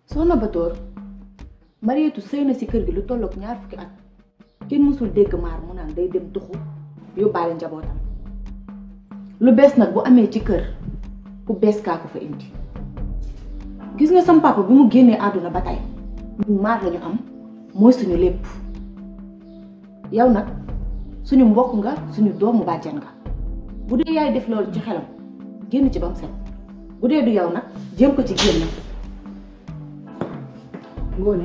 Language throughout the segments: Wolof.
soxna Batoor Mariétu sëy na si kër gi lu tollook 2 fukki at kenn mësul dégg maar mu naan day dem tuxu yóbbaale njabootam lu bees nag bu amee ci kër ku bees kaa ko fa indi gis nga sam papa bi mu génnee àdduna ba tey ñun maar lañu am mooy suñu lépp yow nag suñu mbokk nga suñu doomu bàjjan nga bu dee yaay def loolu ci xelam génn ci ba mu set bu dee du yow nag jéem ko ci génn. Ngoone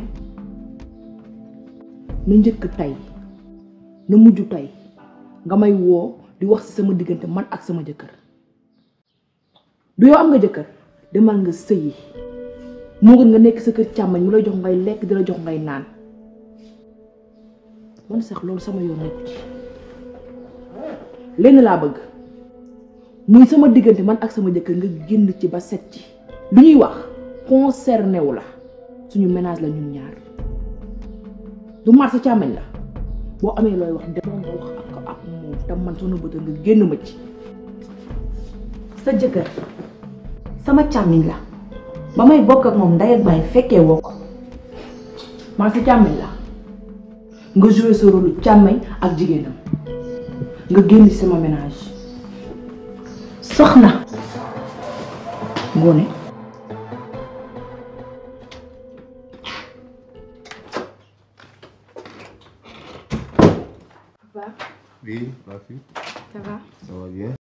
na njëkk tey na mujj tey nga may woo di wax ci sama diggante man ak sama jëkkër du yow am nga jëkkër demal nga sëyi moo gën nga nekk sa kër càmmañ mu lay jox ngay lekk di la jox ngay naan man sax loolu sama yoon nekku ci lenn laa bëgg muy sama diggante man ak sama jëkkër nga génn ci ba set ci lu ñuy wax concerné wu la suñu ménage la ñun ñaar du mar sa càmmañ la boo amee looy wax demoon nga wax ak moom tam man Soxna Batoor nga génn ma ci sa jëkkër sama càmmiñ la ba may bokk ak moom ndey ak baay fekkee woo ko man sa càmmiñ la nga joué sa rôle càmmiñ ak jigéenam nga génn ci sama ménage soxna Ngoone Oui, ma fille. ça va Ça va bien.